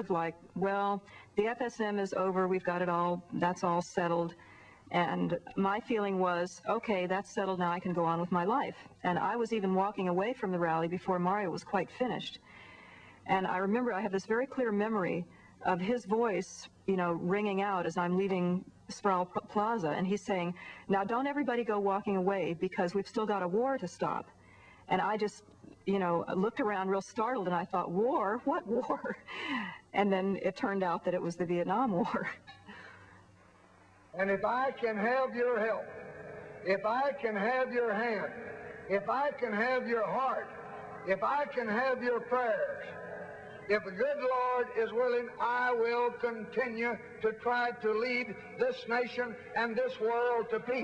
of like, well, the FSM is over, we've got it all, that's all settled. And my feeling was, okay, that's settled, now I can go on with my life. And I was even walking away from the rally before Mario was quite finished. And I remember I have this very clear memory of his voice, you know, ringing out as I'm leaving Sproul Plaza, and he's saying, now don't everybody go walking away because we've still got a war to stop. And I just, you know, looked around real startled, and I thought, war? What war? And then it turned out that it was the Vietnam War. And if I can have your help, if I can have your hand, if I can have your heart, if I can have your prayers, if the good Lord is willing, I will continue to try to lead this nation and this world to peace.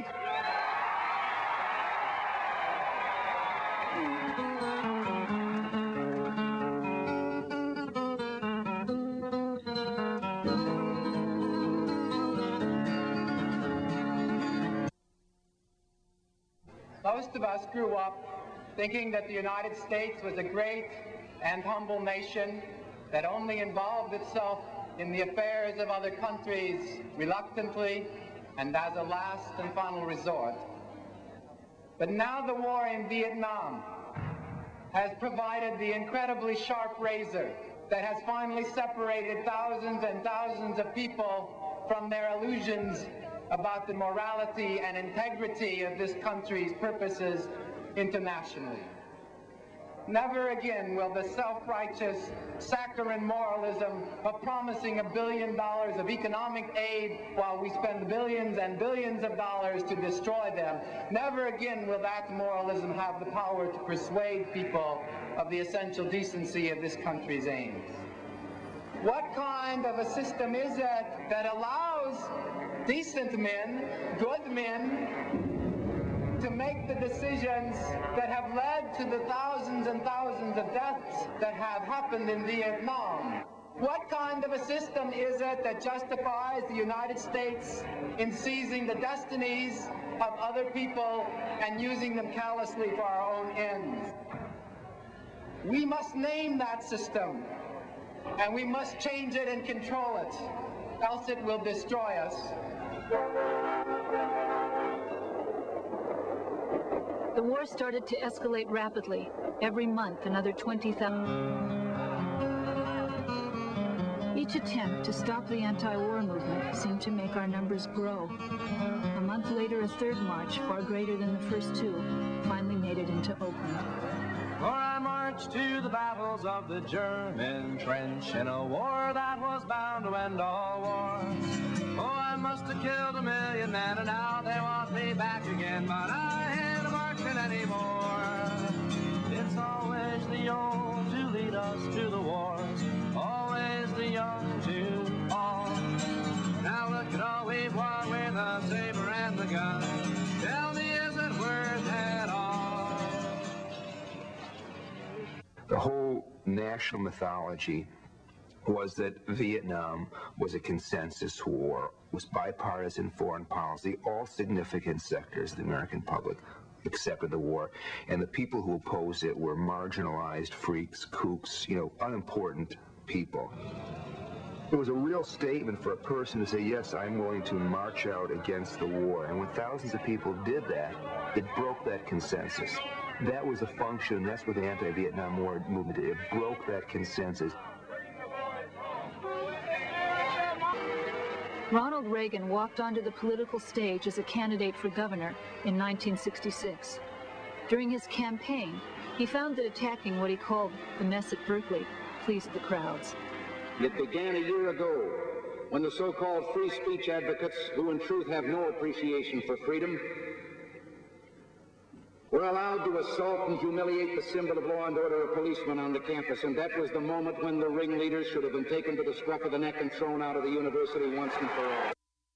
Most of us grew up thinking that the United States was a great and humble nation that only involved itself in the affairs of other countries reluctantly and as a last and final resort. But now the war in Vietnam has provided the incredibly sharp razor that has finally separated thousands and thousands of people from their illusions about the morality and integrity of this country's purposes internationally. Never again will the self-righteous, saccharine moralism of promising $1 billion of economic aid while we spend billions and billions of dollars to destroy them, never again will that moralism have the power to persuade people of the essential decency of this country's aims. What kind of a system is it that allows decent men, good men, to make the decisions that have led to the thousands and thousands of deaths that have happened in Vietnam? What kind of a system is it that justifies the United States in seizing the destinies of other people and using them callously for our own ends? We must name that system, and we must change it and control it, else it will destroy us. The war started to escalate rapidly. Every month, another 20,000. Each attempt to stop the anti-war movement seemed to make our numbers grow. A month later, a third march, far greater than the first two, finally made it into Oakland. For I marched to the battles of the German trench in a war that was bound to end all wars. Oh, I must have killed 1 million then, and now they want me back again, but I ain't marching anymore. It's always the young to lead us to the wars, always the young to fall. Now look at all we've won with the saber and the gun. Tell me, is it worth it all? The whole national mythology was that Vietnam was a consensus war, was bipartisan foreign policy. All significant sectors of the American public accepted the war, and the people who opposed it were marginalized freaks, kooks, you know, unimportant people. It was a real statement for a person to say, yes, I'm willing to march out against the war. And when thousands of people did that, it broke that consensus. That was a function, that's what the anti-Vietnam War movement did. It broke that consensus. Ronald Reagan walked onto the political stage as a candidate for governor in 1966. During his campaign, he found that attacking what he called the mess at Berkeley pleased the crowds. It began a year ago when the so-called free speech advocates, who in truth have no appreciation for freedom, were allowed to assault and humiliate the symbol of law and order, a policeman on the campus, and that was the moment when the ringleaders should have been taken to the scruff of the neck and thrown out of the university once and for all.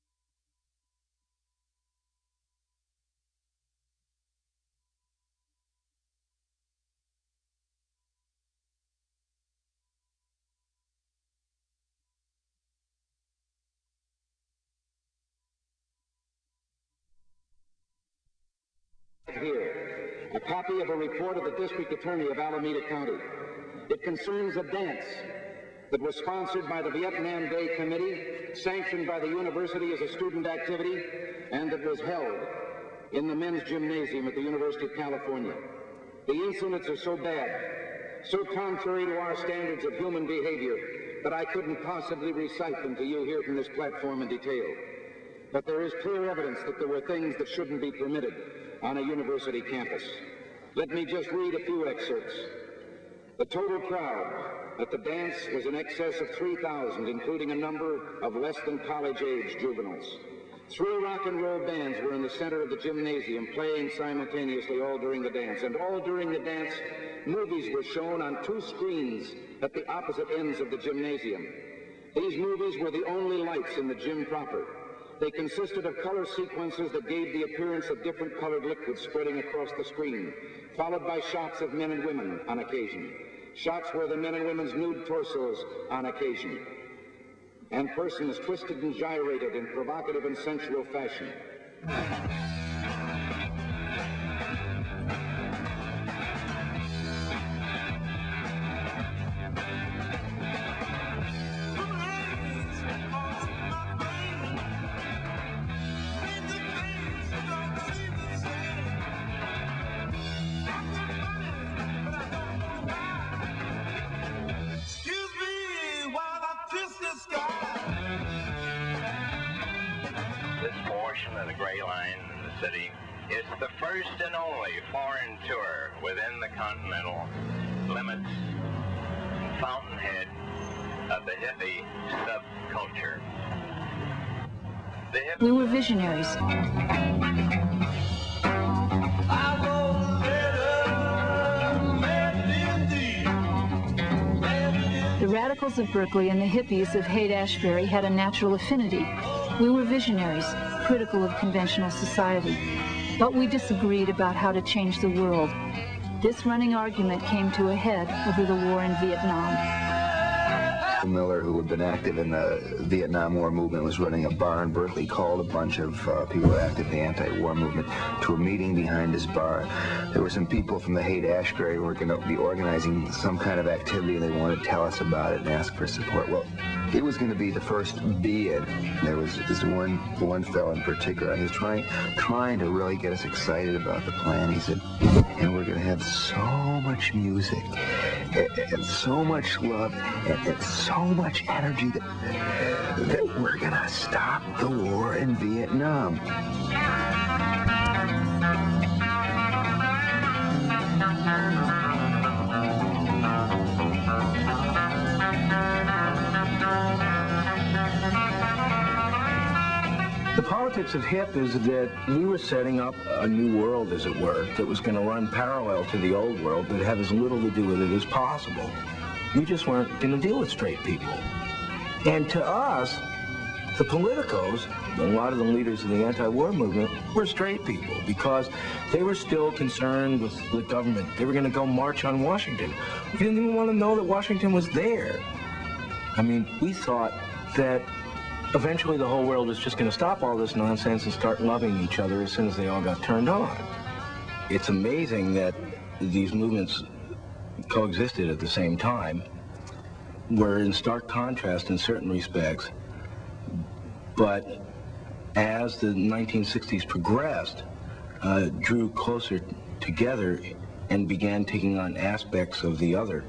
Here, a copy of a report of the District Attorney of Alameda County. It concerns a dance that was sponsored by the Vietnam Day Committee, sanctioned by the university as a student activity, and that was held in the men's gymnasium at the University of California. The incidents are so bad, so contrary to our standards of human behavior, that I couldn't possibly recite them to you here from this platform in detail. But there is clear evidence that there were things that shouldn't be permitted on a university campus. Let me just read a few excerpts. The total crowd at the dance was in excess of 3,000, including a number of less than college-age juveniles. 3 rock and roll bands were in the center of the gymnasium, playing simultaneously all during the dance. And all during the dance, movies were shown on 2 screens at the opposite ends of the gymnasium. These movies were the only lights in the gym proper. They consisted of color sequences that gave the appearance of different colored liquids spreading across the screen, followed by shots of men and women on occasion. Shots where the men and women's nude torsos on occasion, and persons twisted and gyrated in provocative and sensual fashion. Of the Gray Line in the city is the first and only foreign tour within the continental limits and fountainhead of the hippie subculture. We were visionaries. The radicals of Berkeley and the hippies of Haight-Ashbury had a natural affinity. We were visionaries, critical of conventional society, but we disagreed about how to change the world. This running argument came to a head over the war in Vietnam. Miller, who had been active in the Vietnam War movement, was running a bar in Berkeley, called a bunch of people active in the anti-war movement to a meeting behind his bar. There were some people from the Haight-Ashbury who were going to be organizing some kind of activity, and they wanted to tell us about it and ask for support. Well, he was going to be the first bid. There was this one fellow in particular. He was trying to really get us excited about the plan. He said, and we're going to have so much music and so much love and so much energy that we're going to stop the war in Vietnam. The politics of HIP is that we were setting up a new world, as it were, that was going to run parallel to the old world, but have as little to do with it as possible. We just weren't going to deal with straight people. And to us, the politicos, a lot of the leaders of the anti-war movement, were straight people because they were still concerned with the government. They were going to go march on Washington. We didn't even want to know that Washington was there. I mean, we thought that eventually the whole world was just going to stop all this nonsense and start loving each other as soon as they all got turned on. It's amazing that these movements coexisted at the same time, were in stark contrast in certain respects, but as the 1960s progressed, drew closer together and began taking on aspects of the other.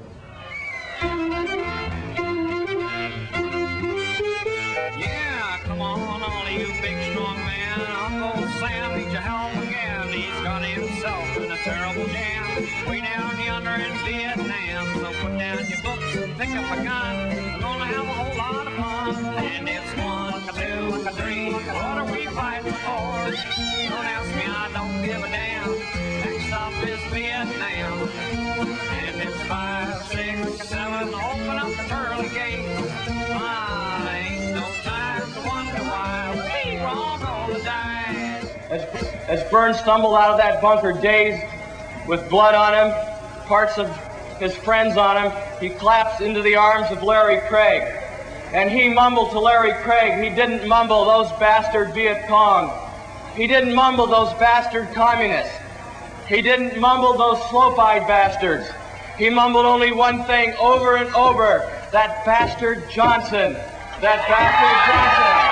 Come on, all of you big strong men. Uncle Sam needs your help again. He's got himself in a terrible jam. Way down yonder in Vietnam. So put down your books and pick up a gun. We're gonna have a whole lot of fun. And it's 1, 2, 3. What are we fighting for? Don't ask me, I don't give a damn. Next stop is Vietnam. And it's 5, 6, 7. Open up the pearly gates. Ain't no time to wonder why we wrong all the time. As Burns stumbled out of that bunker dazed with blood on him, parts of his friends on him, he collapsed into the arms of Larry Craig. And he mumbled to Larry Craig. He didn't mumble those bastard Viet Cong. He didn't mumble those bastard communists. He didn't mumble those slope-eyed bastards. He mumbled only one thing over and over. that bastard Johnson. That bastard Johnson.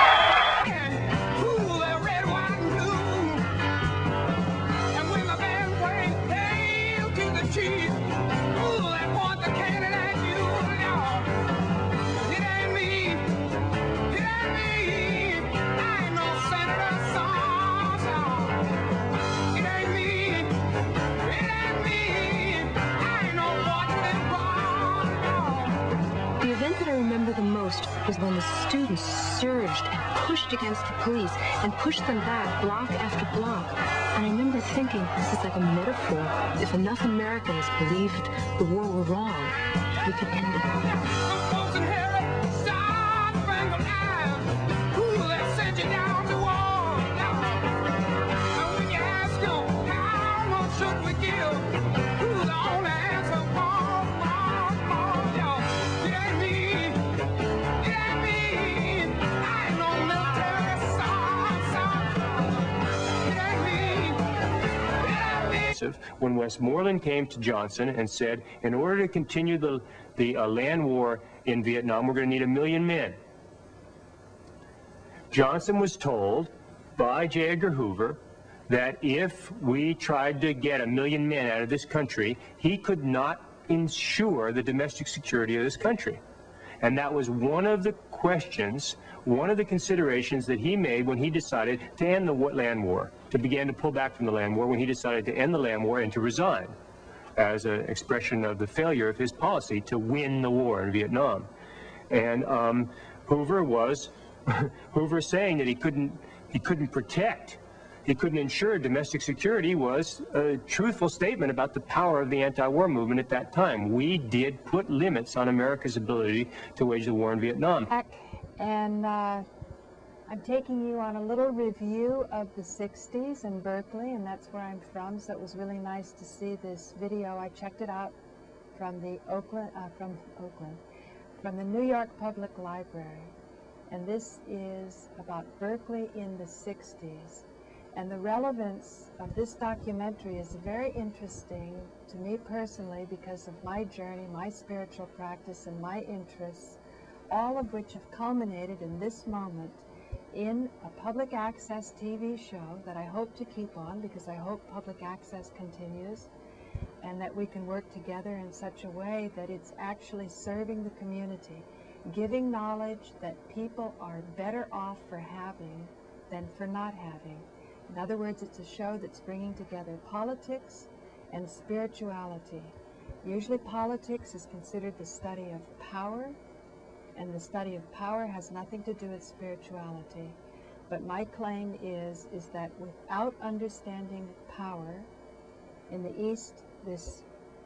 Was when the students surged and pushed against the police and pushed them back block after block. And I remember thinking, this is like a metaphor. If enough Americans believed the war were wrong, we could end it. When Westmoreland came to Johnson and said, in order to continue the land war in Vietnam, we're going to need 1 million men. Johnson was told by J. Edgar Hoover that if we tried to get 1 million men out of this country, he could not ensure the domestic security of this country. And that was one of the questions, one of the considerations that he made when he decided to end the land war, to begin to pull back from the land war, when he decided to end the land war and to resign as an expression of the failure of his policy to win the war in Vietnam. And Hoover saying that he couldn't protect, he couldn't ensure domestic security was a truthful statement about the power of the anti-war movement at that time. We did put limits on America's ability to wage the war in Vietnam. And I'm taking you on a little review of the 60s in Berkeley, and that's where I'm from, so it was really nice to see this video. I checked it out from the from the New York Public Library, and this is about Berkeley in the 60s. And the relevance of this documentary is very interesting to me personally because of my journey, my spiritual practice, and my interests, all of which have culminated in this moment in a public access TV show that I hope to keep on, because I hope public access continues and that we can work together in such a way that it's actually serving the community, giving knowledge that people are better off for having than for not having. In other words, it's a show that's bringing together politics and spirituality. Usually politics is considered the study of power, and the study of power has nothing to do with spirituality. But my claim is that without understanding power, in the East, these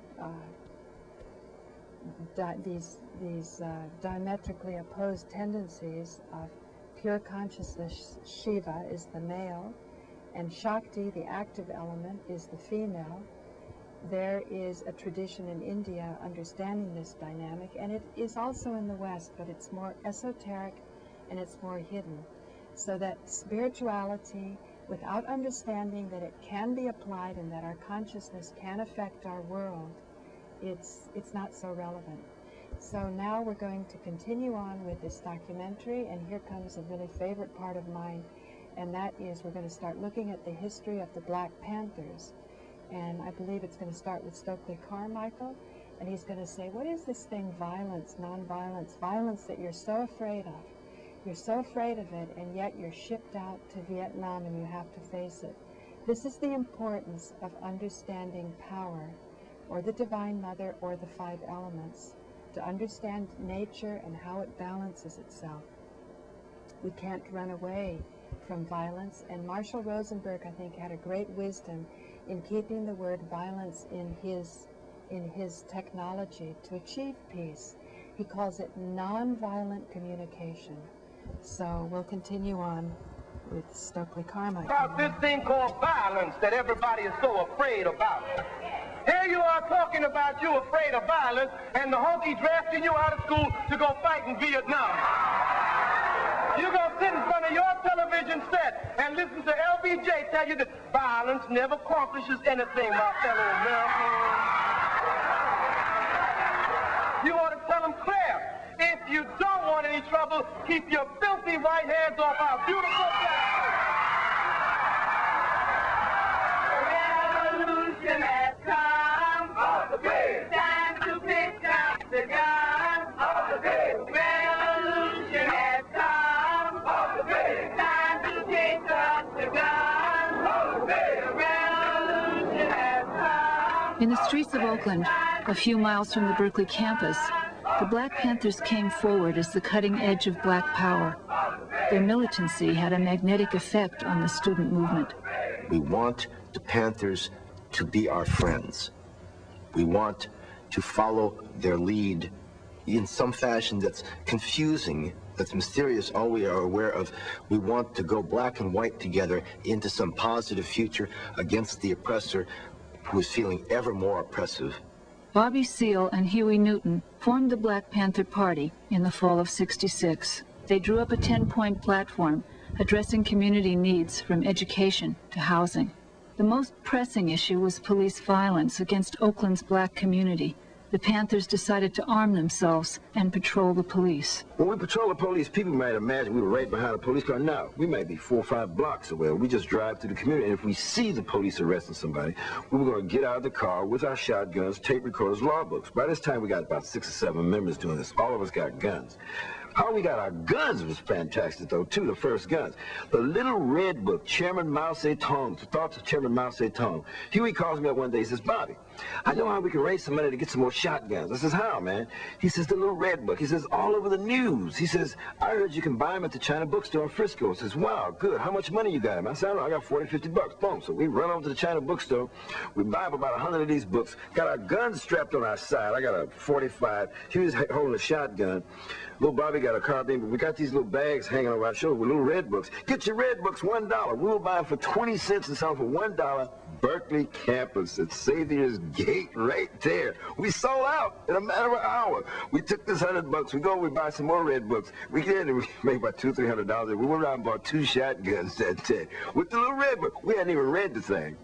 diametrically opposed tendencies of pure consciousness, Shiva is the male, and Shakti, the active element, is the female. There is a tradition in India understanding this dynamic, and it is also in the West, but it's more esoteric and it's more hidden. So that spirituality, without understanding that it can be applied and that our consciousness can affect our world, it's not so relevant. So now we're going to continue on with this documentary, and here comes a really favorite part of mine, and that is we're going to start looking at the history of the Black Panthers. And I believe it's going to start with Stokely Carmichael, and he's going to say, what is this thing, violence, nonviolence, violence that you're so afraid of? You're so afraid of it, and yet you're shipped out to Vietnam and you have to face it. This is the importance of understanding power, or the Divine Mother, or the 5 elements, to understand nature and how it balances itself. We can't run away from violence, and Marshall Rosenberg, I think, had a great wisdom in keeping the word violence in his technology to achieve peace. He calls it nonviolent communication. So we'll continue on with Stokely Carmichael. About this thing called violence that everybody is so afraid about. Here you are talking about you afraid of violence, and the honky drafting you out of school to go fight in Vietnam. You're going to sit in front of your television set and listen to LBJ tell you that violence never accomplishes anything, my fellow Americans. You ought to tell them, Claire, struggle. Keep your filthy white hands off our beautiful Revolution has come. Of the big. Time to pick up the gun. Of the big. Revolution has come. Of the big. Time to pick up the gun. Of the big. Revolution has come. In the streets of Oakland, a few miles from the Berkeley campus, the Black Panthers came forward as the cutting edge of black power. Their militancy had a magnetic effect on the student movement. We want the Panthers to be our friends. We want to follow their lead in some fashion that's confusing, that's mysterious, all we are aware of. We want to go black and white together into some positive future against the oppressor who is feeling ever more oppressive. Bobby Seale and Huey Newton formed the Black Panther Party in the fall of '66. They drew up a 10-point platform addressing community needs from education to housing. The most pressing issue was police violence against Oakland's black community. The Panthers decided to arm themselves and patrol the police. When we patrol the police, people might imagine we were right behind a police car. No, we may be 4 or 5 blocks away. We just drive through the community, and if we see the police arresting somebody, we were going to get out of the car with our shotguns, tape recorders, law books. By this time, we got about 6 or 7 members doing this. All of us got guns. How we got our guns was fantastic, though, too, the first guns. The little red book, Chairman Mao Zedong, the thoughts of Chairman Mao Zedong. Huey calls me up one day, he says, Bobby, I know how we can raise some money to get some more shotguns. I says, how, man? He says, the little red book. He says, all over the news. He says, I heard you can buy them at the China bookstore in Frisco. He says, wow, good. How much money you got him? I said, I don't know, I got 40, 50 bucks. Boom. So we run over to the China bookstore. We buy up about 100 of these books. Got our guns strapped on our side. I got a 45. Huey's holding a shotgun. Little Bobby got a carbine, but we got these little bags hanging over our shoulder with little red books. Get your red books, $1. We will buy them for 20 cents and sell them for $1. Berkeley campus at Xavier's Gate right there. We sold out in a matter of an hour. We took this $100. We go and we buy some more red books. We did, and we made about $200 or $300. We went around and bought 2 shotguns that day with the little red book. We hadn't even read the thing.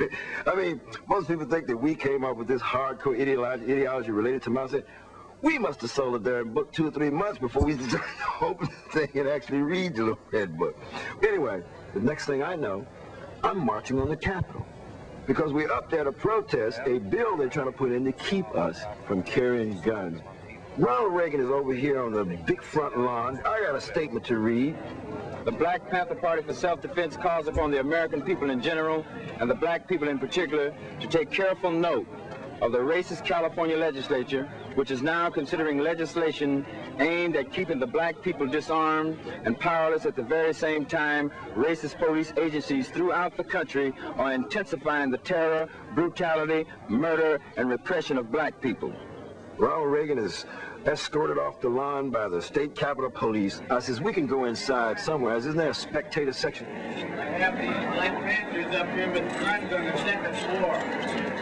I mean, most people think that we came up with this hardcore ideology related to Mao Zedong. We must have sold it there in book 2 or 3 months before we started to open the thing and actually read the little red book. Anyway, the next thing I know, I'm marching on the Capitol. Because we're up there to protest a bill they're trying to put in to keep us from carrying guns. Ronald Reagan is over here on the big front lawn. I got a statement to read. The Black Panther Party for Self-Defense calls upon the American people in general, and the black people in particular, to take careful note of the racist California legislature, which is now considering legislation aimed at keeping the black people disarmed and powerless. At the very same time, racist police agencies throughout the country are intensifying the terror, brutality, murder, and repression of black people. Ronald Reagan is escorted off the lawn by the state capitol police. I says, we can go inside somewhere. Isn't there a spectator section? I have these Black Panthers up here, but the guns on the second floor.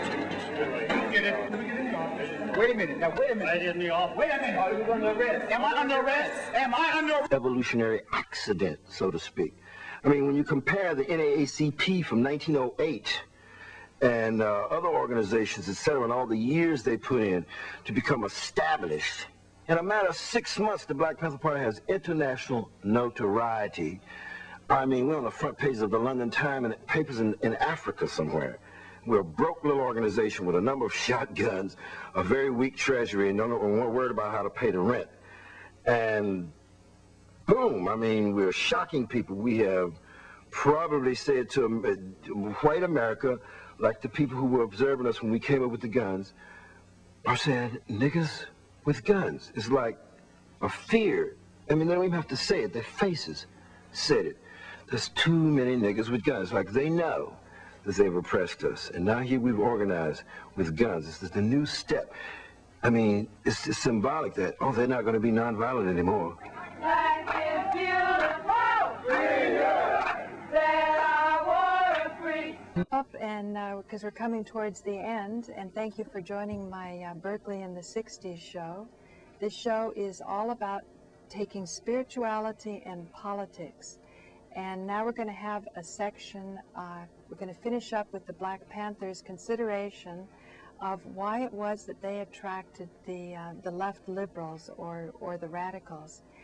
Wait a minute. Now, wait a minute. Right in the office. Wait a minute. Are you under arrest? Am I under arrest? Am I under arrest? Evolutionary accident, so to speak. I mean, when you compare the NAACP from 1908 and other organizations, etc., and all the years they put in to become established, in a matter of 6 months, the Black Panther Party has international notoriety. I mean, we're on the front pages of the London Times and papers in Africa somewhere. We're a broke little organization with a number of shotguns, a very weak treasury, and we're worried about how to pay the rent. And boom, I mean, we're shocking people. We have probably said to white America, like the people who were observing us when we came up with the guns, are saying, niggas with guns. It's like a fear. I mean, they don't even have to say it. Their faces said it. There's too many niggas with guns. Like, they know that they've oppressed us. And now here we've organized with guns. This is the new step. I mean, it's symbolic that, oh, they're not going to be nonviolent anymore. Life is beautiful. That I want to free. Up and because we're coming towards the end, and thank you for joining my Berkeley in the 60s show. This show is all about taking spirituality and politics. And now we're going to have a section, we're going to finish up with the Black Panthers' consideration of why it was that they attracted the left liberals or the radicals.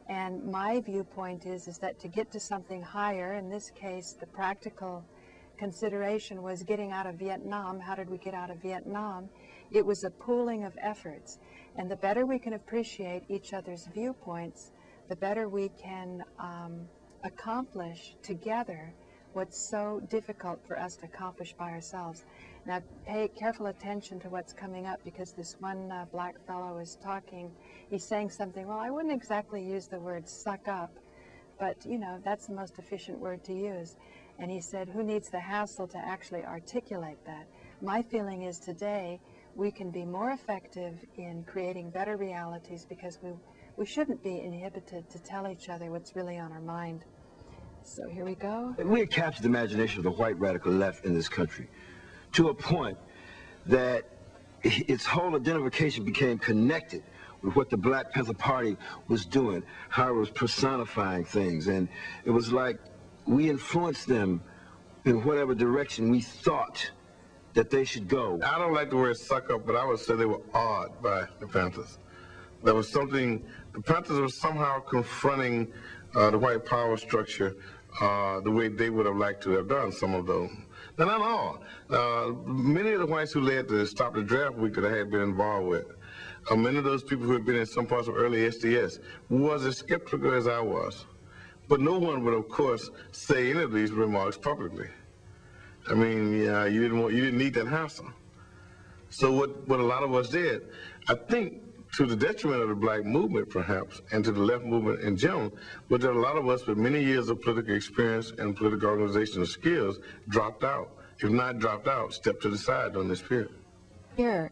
And my viewpoint is that to get to something higher, in this case, the practical consideration was getting out of Vietnam. How did we get out of Vietnam? It was a pooling of efforts. And the better we can appreciate each other's viewpoints, the better we can accomplish together what's so difficult for us to accomplish by ourselves. Now, pay careful attention to what's coming up, because this one black fellow is talking. He's saying something, well, I wouldn't exactly use the word suck up, but, you know, that's the most efficient word to use. And he said, who needs the hassle to actually articulate that? My feeling is today we can be more effective in creating better realities, because we shouldn't be inhibited to tell each other what's really on our mind. So here we go. We had captured the imagination of the white radical left in this country to a point that its whole identification became connected with what the Black Panther Party was doing, how it was personifying things. And it was like we influenced them in whatever direction we thought that they should go. I don't like the word suck up, but I would say they were awed by the Panthers. There was something, the Panthers were somehow confronting the white power structure the way they would have liked to have done some of those. Now, not all. Many of the whites who led the Stop the Draft Week that I had been involved with, many of those people who had been in some parts of early SDS was as skeptical as I was. But no one would, of course, say any of these remarks publicly. I mean, you didn't need that hassle. So what a lot of us did, I think, to the detriment of the black movement, perhaps, and to the left movement in general, was that a lot of us with many years of political experience and political organizational skills dropped out. If not dropped out, stepped to the side during this period. Here,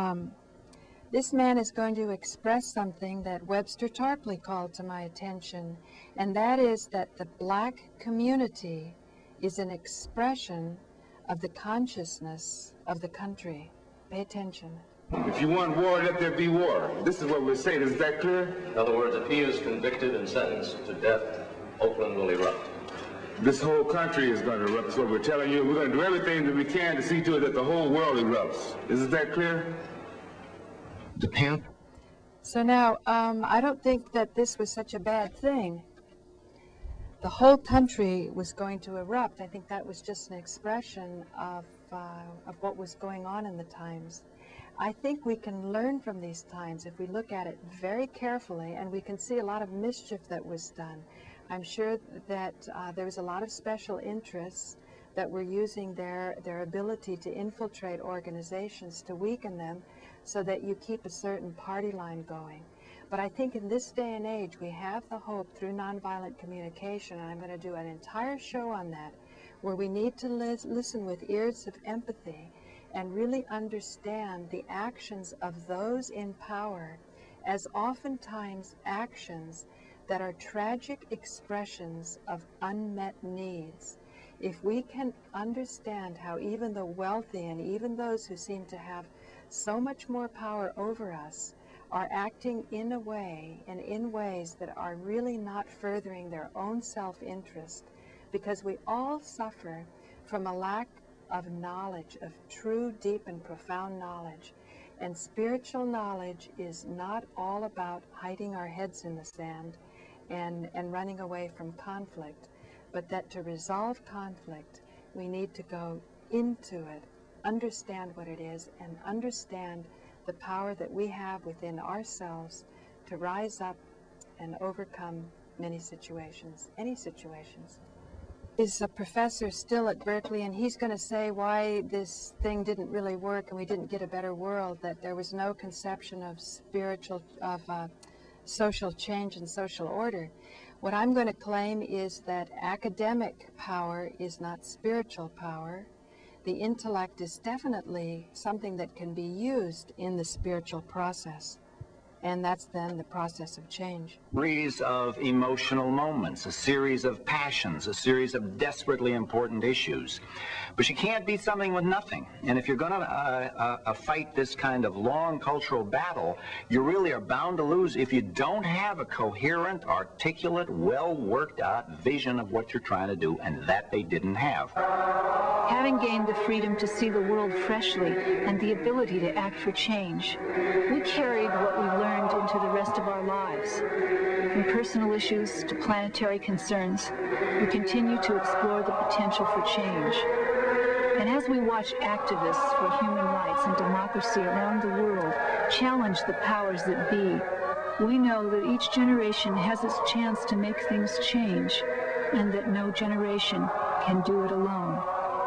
this man is going to express something that Webster Tarpley called to my attention, and that is that the black community is an expression of the consciousness of the country. Pay attention. If you want war, let there be war. This is what we're saying. Is that clear? In other words, if he is convicted and sentenced to death, Oakland will erupt. This whole country is going to erupt. That's what we're telling you. We're going to do everything that we can to see to it that the whole world erupts. Is that clear? The Panther. So now, I don't think that this was such a bad thing. The whole country was going to erupt. I think that was just an expression of what was going on in the times. I think we can learn from these times if we look at it very carefully, and we can see a lot of mischief that was done. I'm sure that there was a lot of special interests that were using their ability to infiltrate organizations to weaken them so that you keep a certain party line going. But I think in this day and age, we have the hope through nonviolent communication, and I'm going to do an entire show on that, where we need to listen with ears of empathy and really understand the actions of those in power as oftentimes actions that are tragic expressions of unmet needs. If we can understand how even the wealthy and even those who seem to have so much more power over us are acting in a way and in ways that are really not furthering their own self-interest, because we all suffer from a lack of knowledge, of true, deep, and profound knowledge. And spiritual knowledge is not all about hiding our heads in the sand and running away from conflict, but that to resolve conflict, we need to go into it, understand what it is, and understand the power that we have within ourselves to rise up and overcome many situations, any situations. Is a professor still at Berkeley, and he's going to say why this thing didn't really work and we didn't get a better world, that there was no conception of social change and social order. What I'm going to claim is that academic power is not spiritual power. The intellect is definitely something that can be used in the spiritual process. And that's then the process of change. Series of emotional moments, a series of passions, a series of desperately important issues. But you can't beat something with nothing. And if you're going to fight this kind of long cultural battle, you really are bound to lose if you don't have a coherent, articulate, well-worked-out vision of what you're trying to do, and that they didn't have. Having gained the freedom to see the world freshly and the ability to act for change, we carried what we learned turned into the rest of our lives. From personal issues to planetary concerns, we continue to explore the potential for change. And as we watch activists for human rights and democracy around the world challenge the powers that be, we know that each generation has its chance to make things change, and that no generation can do it alone.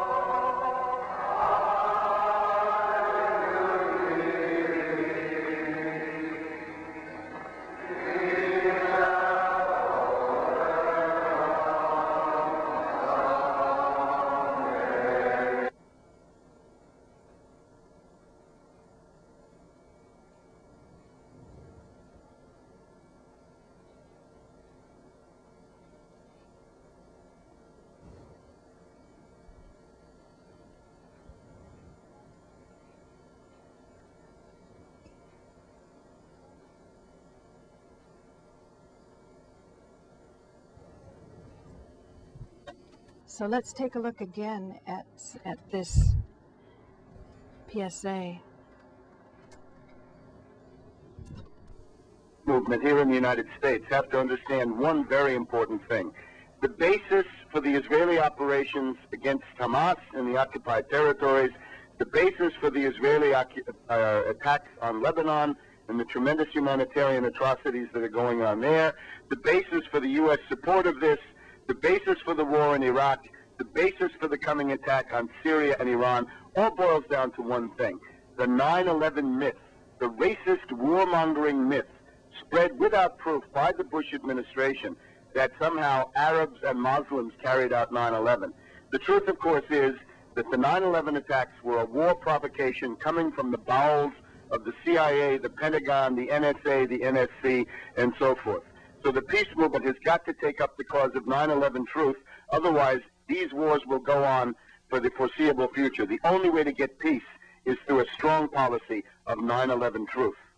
So let's take a look again at this PSA. Movement here in the United States have to understand one very important thing. The basis for the Israeli operations against Hamas in the occupied territories, the basis for the Israeli attacks on Lebanon and the tremendous humanitarian atrocities that are going on there, the basis for the U.S. support of this, the basis for the war in Iraq, the basis for the coming attack on Syria and Iran, all boils down to one thing. The 9/11 myth, the racist warmongering myth, spread without proof by the Bush administration that somehow Arabs and Muslims carried out 9/11. The truth, of course, is that the 9/11 attacks were a war provocation coming from the bowels of the CIA, the Pentagon, the NSA, the NSC, and so forth. So the peace movement has got to take up the cause of 9/11 truth. Otherwise, these wars will go on for the foreseeable future. The only way to get peace is through a strong policy of 9/11 truth.